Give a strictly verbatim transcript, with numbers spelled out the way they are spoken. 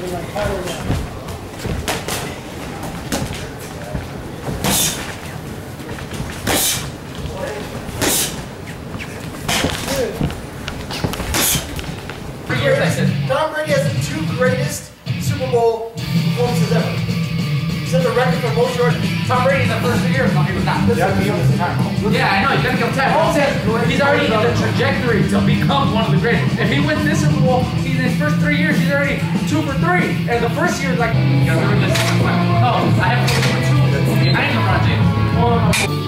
Tom Brady has the two greatest Super Bowl performances ever. He set the record for most yards. Tom Brady's the first two years. No, he was not. Yeah, I know. You gotta give him time. He's already in the trajectory to become one of the greatest. If he wins this Super Bowl, he's in his first three years, he's already two for three. And the first year, like, you know, this. No, I have to go for two. I ain't gonna run, James.